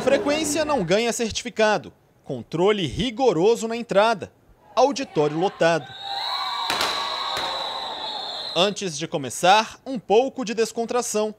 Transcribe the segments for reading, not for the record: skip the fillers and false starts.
Frequência não ganha certificado. Controle rigoroso na entrada. Auditório lotado. Antes de começar, um pouco de descontração.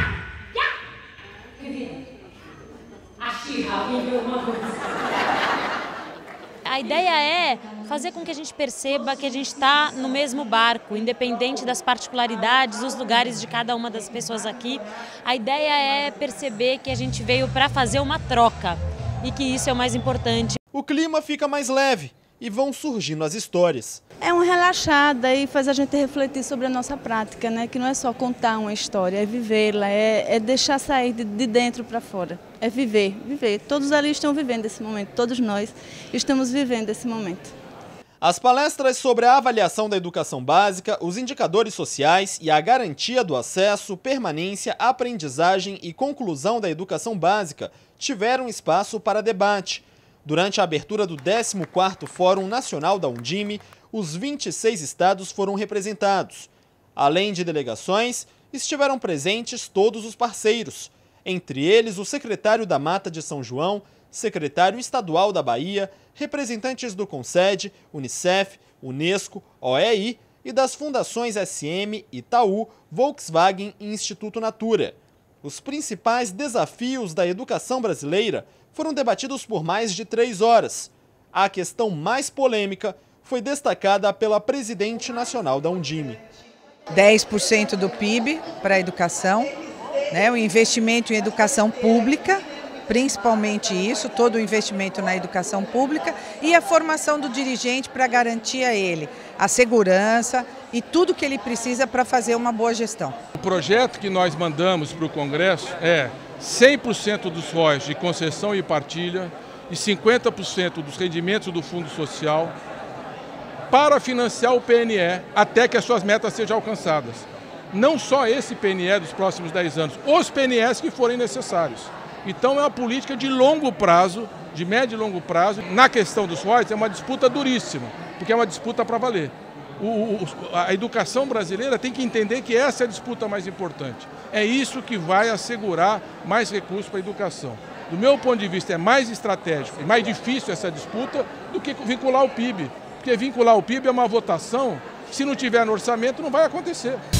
A ideia é fazer com que a gente perceba que a gente está no mesmo barco, independente das particularidades, dos lugares de cada uma das pessoas aqui. A ideia é perceber que a gente veio para fazer uma troca e que isso é o mais importante. O clima fica mais leve e vão surgindo as histórias. É uma relaxada e faz a gente refletir sobre a nossa prática, né? Que não é só contar uma história, é vivê-la, é deixar sair de dentro para fora. É viver. Todos ali estão vivendo esse momento, todos nós estamos vivendo esse momento. As palestras sobre a avaliação da educação básica, os indicadores sociais e a garantia do acesso, permanência, aprendizagem e conclusão da educação básica tiveram espaço para debate. Durante a abertura do 14º Fórum Nacional da Undime, os 26 estados foram representados. Além de delegações, estiveram presentes todos os parceiros, entre eles o secretário da Mata de São João, secretário estadual da Bahia, representantes do CONSED, Unicef, Unesco, OEI e das fundações SM, Itaú, Volkswagen e Instituto Natura. Os principais desafios da educação brasileira foram debatidos por mais de 3 horas. A questão mais polêmica foi destacada pela presidente nacional da Undime. 10% do PIB para a educação, né? O investimento em educação pública, principalmente isso, todo o investimento na educação pública e a formação do dirigente para garantir a ele a segurança e tudo que ele precisa para fazer uma boa gestão. O projeto que nós mandamos para o Congresso é 100% dos ROIs de concessão e partilha e 50% dos rendimentos do Fundo Social para financiar o PNE até que as suas metas sejam alcançadas. Não só esse PNE dos próximos 10 anos, os PNEs que forem necessários. Então é uma política de longo prazo, de médio e longo prazo. Na questão dos ROIs é uma disputa duríssima, porque é uma disputa para valer. A educação brasileira tem que entender que essa é a disputa mais importante. É isso que vai assegurar mais recursos para a educação. Do meu ponto de vista, é mais estratégico e mais difícil essa disputa do que vincular o PIB. Porque vincular o PIB é uma votação, se não tiver no orçamento, não vai acontecer.